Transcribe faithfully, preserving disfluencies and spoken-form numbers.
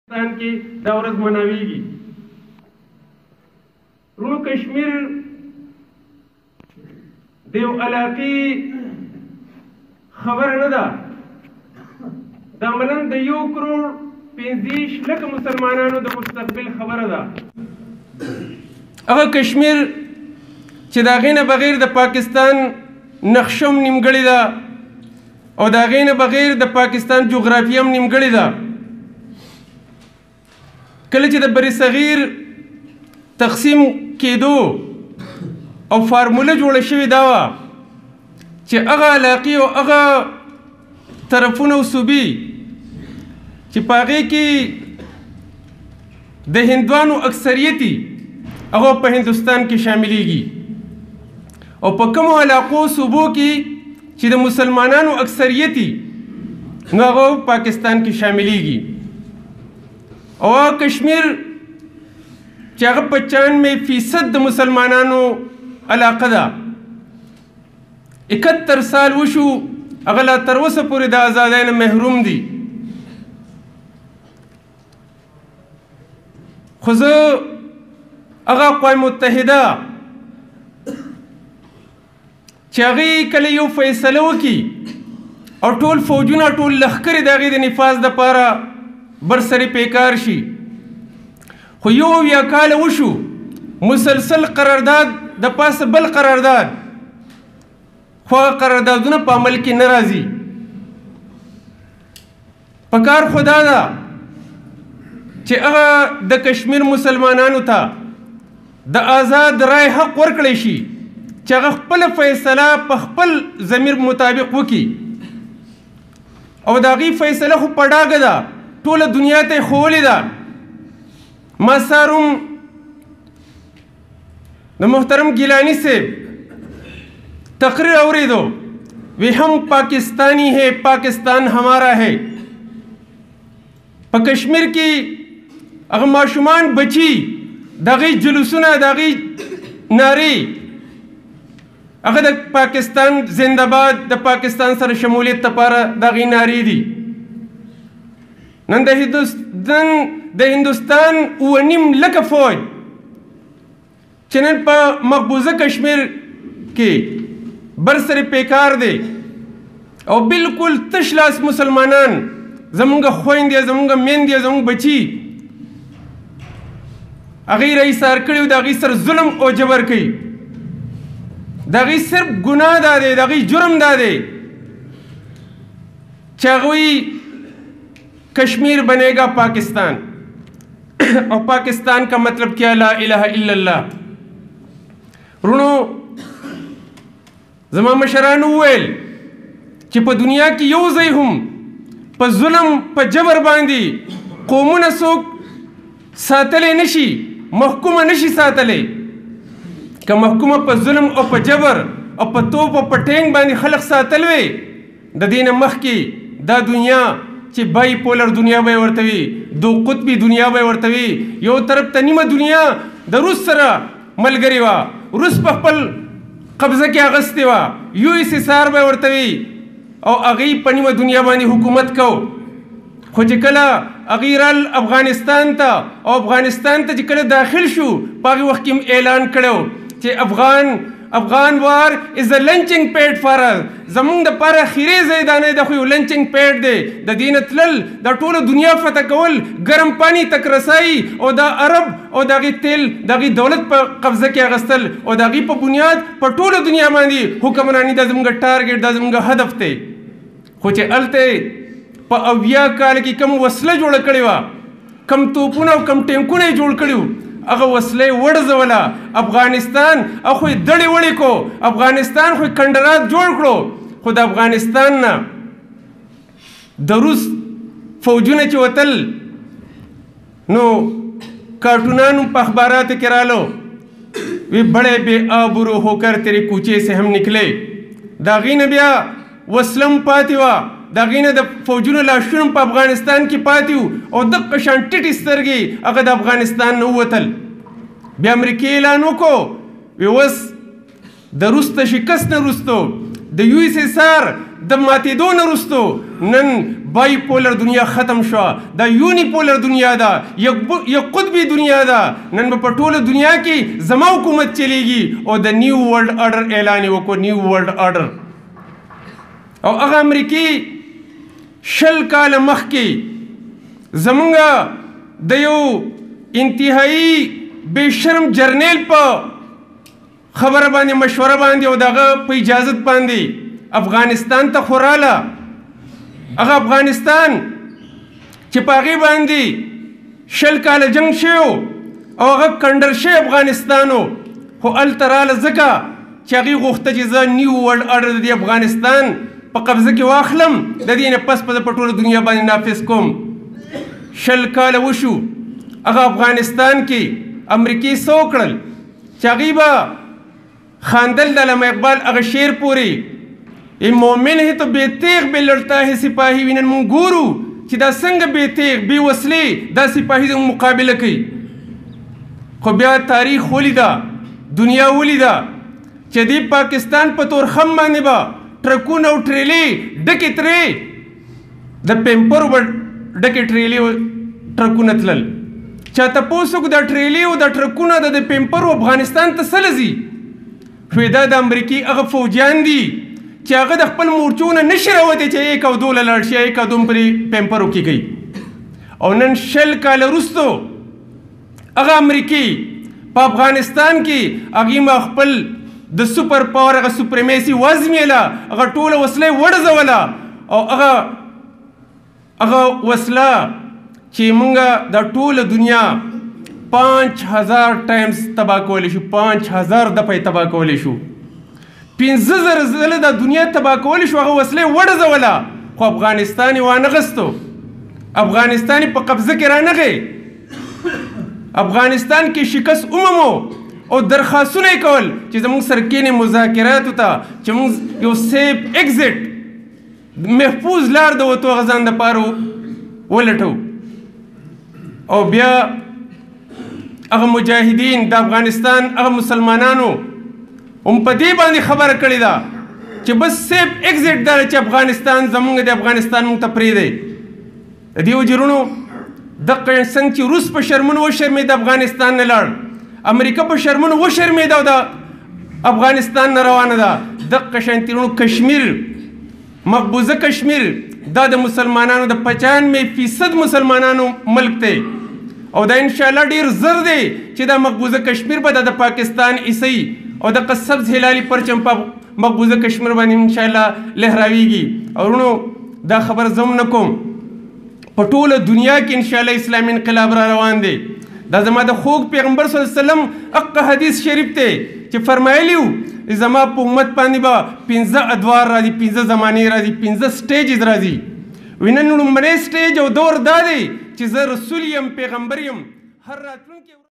پاکستان کې دا ورځ مناویږي. ورونو کشمیر د یو علاقې خبره نه ده، دا عملاً د یو کروڑ پنځه لکه مسلمانانو د مستقبل خبره ده. هغه کشمیر چې د هغې نه بغیر د پاکستان نقشه هم نیمګړې ده او د هغې نه بغیر د پاکستان جغرافیه هم نیمګړې ده. کله چې د بر صغیر تقسیم کېدو او فارموله جوړه شوې دا وه چې هغه علاقې او هغه طرفونه او صوبې چې په هغې کې د هندوانو اکثریتي هغه په هندوستان کې شاملیږي او په کومو علاقو صوبو کې چې د مسلمانانو اکثریتي نو هغه پاکستان کې شاملیږي. او کشمیر چې هغه پچانوے فیصد د مسلمانانو علاقه ده، اکہتر سال وشو هغه لا تر اوسه پورې د ازادۍ نه محروم دي. خو زه هغه اقوام متحده چې هغې کله یو فیصله وکړي او ټول فوجونه ټول لښکرې د هغې د نفاذ دپاره برسرې پیکار شي، خو یو اویا کاله وشو مسلسل قرارداد د پاسه بل قرارداد، خو هغه قراردادونه په عمل کې نه راځي. پکار خو دا ده چې هغه د کشمیر مسلمانانو ته د آزاد رای حق ورکړی شي چې هغه خپله فیصله په خپل ضمیر مطابق وکړي او د هغې فیصله خو په ډاګه ده، ټوله دنیا ته یې ښوولې ده. ما ساروم د محترم گیلانی صاحب تقریر اوریدو، وی ہم پاکستانی ہے پاکستان ہمارا ہے. په کشمیر کې هغه ماشومان بچي د هغې جلوسونه د هغې نارې هغه د پاکستان زنده باد د پاکستان سره شمولیت لپاره د هغې نارې دي. نن د هندوستان د هندوستان اوه نیم لکه فوج چې نن په مقبوضه کشمیر کې برسرې پیکار دی او بالکل تش لاس مسلمانان زمونږ خویندې زمونږ میندې زمونږ بچي هغې را ایثار کړي او د هغې سره ظلم او جبر کوي. د هغې صرف ګناه دا دی، د هغې جرم دا دی چې هغوی کشمیر بنے گا پاکستان اور پاکستان کا مطلب کیا؟ لا الہ الا اللہ. رونو زما مشرانو وویل چې په دنیا کې یو ځای هم په ظلم په جبر باندې قومونه څوک ساتلی نشي، محکومه نشي ساتلی. که محکومه په ظلم او په جبر او په توپ او په ټینګ باندې خلق ساتل وی، د دې نه مخکې دا دنیا چې بای پولر دنیا به ورته وي، دو قطبي دنیا به ورته وي، یو طرف ته نیمه دنیا د روس سره ملګرې وه، روس په خپل قبضه کې اخیستې وه، یو ایس ایس آر به ورته وي او هغې په نیمه دنیا باندې حکومت کو. خو چې کله هغې رال افغانستان ته او افغانستان ته چې کله داخل شو په هغې وخت کې اعلان کړی چې افغان افغان وار از a lynching pad for us، زمونږ دپاره اخري ځای دا نه دی، خو یو لنچنګ پیډ دی. د دې نه تلل دا ټوله دنیا فتح کول، ګرم پانی تک رسایي او دا عرب او د هغې تیل د هغې دولت په قبضه کې اخیستل او د هغې په بنیاد په ټوله دنیا باندې حکمراني دا زموږ ټارګېټ دا زموږ هدف دی. خو چې هلته په اویا کال کې کم وسله جوړه کړې وه، کم توپونه او کم ټینکونه یې جوړ کړي وو، هغه وسله یې وړځوله افغانستان او خو یې دړې وړې کو، افغانستان خو یې کنډرات جوړ کړو. خو د افغانستان نه د روس فوجونه چې وتل نو کارټونانو په اخباراتو کې رالو، وی بڑے بے آبرو ہو کر تیرے کوچے سے ہم نکلے. د هغې نه بیا وسله هم پاتې وه، د هغې نه د فوجونو لاشونه په افغانستان کې پاتې وو او دقه شان ټیټې سترګې هغه د افغانستان نه ووتل. بیا امریکې اعلان وکړو، وی اوس د روس ته شکست نه وروستو د یو ایس ایس آر د ماتېدو نه وروستو نن بای پولر دنیا ختم شوه، دا یونی پولر دنیا ده، یک قطبي دنیا ده. نن به په ټوله دنیا کې زما حکومت چلیږي او د نیو ورلډ آرډر اعلان یې وکړو، نیو ورلډ آرډر. او هغه امریکي شل کاله مخکې زمونږ د یو انتهایی بې شرم جرنیل په خبره باندې مشوره باندې او دغه په اجازت باندې افغانستان ته خو راله. هغه افغانستان چې په هغې باندې شل کاله جنګ شوی او هغه کنډر شوی افغانستان و، خو هلته راله ځکه چې هغې غوښته چې زه نیو ورلډ آرډر د دې افغانستان په قبضه کې واخلم، د دې نه پس په ټوله دنیا باندې نافذ کوم. شل کاله وشو، هغه افغانستان کې امریکې څه وکړل چې هغوی به خاندل د علامه اقبال هغه شعر پورې، ای مومن ہے تو بے تیغ بے لڑتا ہے سپاہی. وینن مونږ ګورو چې دا څنګه بې تیغ بې وسلې دا سپاهي زموږ مقابله کوي. خو بیا تاریخ ولیده، دنیا ولیده چې دې پاکستان په تورخم باندې به ټرکونه او ټریلې ډکې ترې د پیمپرو به ډکې ټریلې ټرکونه تلل. چا تپوس وکړو دا ټریلې او دا ټرکونه د پیمپرو افغانستان ته څه لځي؟ شوې دا د امریکې هغه فوجیان دي چې هغه د خپل مورچو نه نشي راوتی چې یک او دو له لاړ شي، یک او دو پرې پیمپرو کې کوي. او نن شل کاله وروستو هغه امریکې په افغانستان کې هغې ما خپل د سوپر پاور هغه سوپریمیسي وازمیله، هغه ټوله وسله وډزوله او هغه هغه وسله چې موږ د ټوله دنیا پانچ هزار ټایمز تباه کولی شو، پانچ هزار دفعې تباه کولی شو، پنځه زره ځله د دنیا تباه کولی شو، هغه وسلې وډزوله. خو افغانستان یې وانغستو، افغانستان یې په قبضه کې رانغی، افغانستان کې شکست ومومو او درخواستونه یې کول چې زموږ سره کښېنې مذاکراتو ته چې موږ یو سیف ایگزټ محفوظ لار د وتو هغه ځان دپاره ولټو. او بیا هغه مجاهدین د افغانستان هغه مسلمانانو هم په دې باندې خبره کړې ده چې بس سیف ایگزټ دا چې افغانستان زموږ د افغانستان موږ ته پرېږدی. د دې وجرونو دقه څنګه چې روس په شرمونو وشرمېد افغانستان نه لاړ، امریکا په شرمونو وشرمېده او د افغانستان نه روانه ده، دقه شانتي وروڼو کشمیر، مقبوضه کشمیر دا د مسلمانانو د پچانوې فیصد مسلمانانو ملک دی او دا انشاءالله ډیر زر دی چې دا مقبوضه کشمیر به د پاکستان ایسي او د سبز هلالي پرچم په مقبوضه کشمیر باندې انشاءالله لهراویږي. او ورونو دا خبر زه هم نه کوم، په ټوله دنیا کې انشاءالله اسلامي انقلاب را روان دی. دا زما د خوږ پیغمبر صلی الله علیه وسلم حق حدیث شریف دی چې فرمایلی و زما په امت باندې به پنځه ادوار راځي، پنځه زمانې راځي، پنځه سټیجز راځي. وی نن لومړی سټیج او دور دا دی چې زه رسول یم، پیغمبر یم. هر راتلونکي